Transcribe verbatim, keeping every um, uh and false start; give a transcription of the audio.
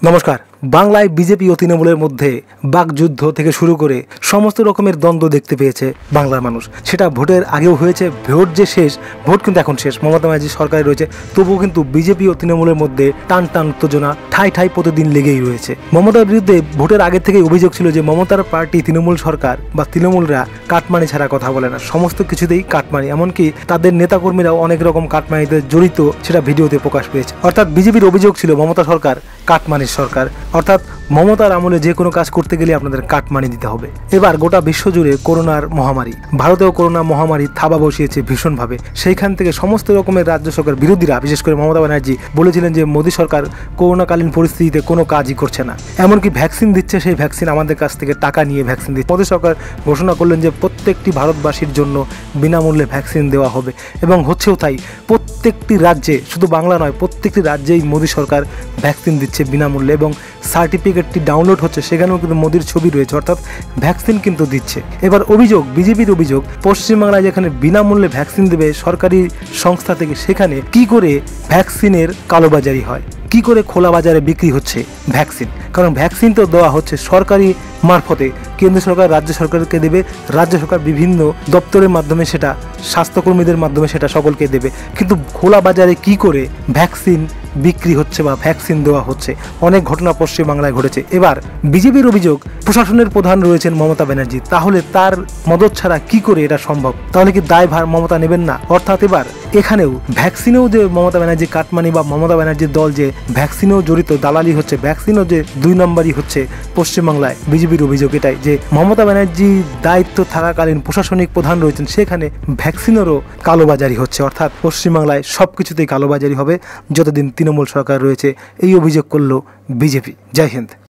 নমস্কার। বাংলায় বিজেপি ও তৃণমূলের মধ্যে বাকযুদ্ধ থেকে শুরু করে সমস্ত রকমের দ্বন্দ্ব দেখতে পেয়েছে বাংলার মানুষ। সেটা ভোটের আগেও হয়েছে, ভোট যে শেষ, ভোট কিন্তু এখন শেষ, মমতা ব্যানার্জি সরকারে রয়েছে, তবুও কিন্তু বিজেপি ও তৃণমূলের মধ্যে টান টান উত্তেজনা ঠাই ঠাই প্রতিদিন লেগেই রয়েছে। মমতার বিরুদ্ধে ভোটের আগে থেকেই অভিযোগ ছিল যে মমতার পার্টি তৃণমূল সরকার বা তৃণমূলরা কাটমানি ছাড়া কথা বলে না, সমস্ত কিছুতেই কাটমানি, এমনকি তাদের নেতাকর্মীরাও অনেক রকম কাটমানিতে জড়িত, সেটা ভিডিওতে প্রকাশ পেয়েছে। অর্থাৎ বিজেপির অভিযোগ ছিল মমতা সরকার কাটমানির সরকার, অর্থাৎ মমতার আমলে যে কোনো কাজ করতে গেলে আপনাদের কাটমানি দিতে হবে। এবার গোটা বিশ্বজুড়ে করোনার মহামারী, ভারতেও করোনা মহামারী থাবা বসিয়েছে ভীষণভাবে। সেইখান থেকে সমস্ত রকমের রাজ্য সরকার বিরোধীরা, বিশেষ করে মমতা ব্যানার্জি বলেছিলেন যে মোদী সরকার করোনাকালীন পরিস্থিতিতে কোনো কাজই করছে না, এমনকি ভ্যাকসিন দিচ্ছে, সেই ভ্যাকসিন আমাদের কাছ থেকে টাকা নিয়ে ভ্যাকসিন দিচ্ছে। মোদী সরকার ঘোষণা করলেন যে প্রত্যেকটি ভারতবাসীর জন্য বিনামূল্যে ভ্যাকসিন দেওয়া হবে, এবং হচ্ছেও তাই। প্রত্যেকটি রাজ্যে, শুধু বাংলা নয়, প্রত্যেকটি রাজ্যেই মোদী সরকার ভ্যাকসিন দিচ্ছে বিনামূল্যে, এবং সার্টিফিকেটটি ডাউনলোড হচ্ছে, সেখানেও কিন্তু মোদির ছবি রয়েছে, অর্থাৎ ভ্যাকসিন কিন্তু দিচ্ছে। এবার অভিযোগ, বিজেপির অভিযোগ, পশ্চিমবাংলায় যেখানে বিনামূল্যে ভ্যাকসিন দেবে সরকারি সংস্থা থেকে, সেখানে কি করে ভ্যাকসিনের কালোবাজারি হয়, কি করে খোলা বাজারে বিক্রি হচ্ছে ভ্যাকসিন। কারণ ভ্যাকসিন তো দেওয়া হচ্ছে সরকারি মারফতে, কেন্দ্র সরকার রাজ্য সরকারকে দেবে, রাজ্য সরকার বিভিন্ন দপ্তরের মাধ্যমে সেটা, স্বাস্থ্যকর্মীদের মাধ্যমে সেটা সকলকে দেবে, কিন্তু খোলা বাজারে কি করে ভ্যাকসিন বিক্রি হচ্ছে বা ভ্যাকসিন দেওয়া হচ্ছে, অনেক ঘটনা পশ্চিমবাংলায় ঘটেছে। এবার বিজেপির অভিযোগ প্রশাসনের প্রধান রয়েছেন মমতা ব্যানার্জি, তাহলে তার মদত ছাড়া কি করে এটা সম্ভব? তাহলে কি দায়ভার মমতা নেবেন না? অর্থাৎ এবার এখানেও ভ্যাকসিনেও যে মমতা ব্যানার্জি কাটমানি বা মমতা ব্যানার্জির দল যে ভ্যাকসিনেও জড়িত, দালালি হচ্ছে, ভ্যাকসিনও যে দুই নম্বরই হচ্ছে পশ্চিমবাংলায়। বিজেপির অভিযোগ এটাই যে মমতা ব্যানার্জি দায়িত্ব থাকাকালীন প্রশাসনিক প্রধান রয়েছেন, সেখানে ভ্যাকসিনেরও কালোবাজারি হচ্ছে, অর্থাৎ পশ্চিমবাংলায় সব কিছুতেই কালোবাজারি হবে যতদিন তৃণমূল সরকার রয়েছে, এই অভিযোগ করল বিজেপি। জয় হিন্দ।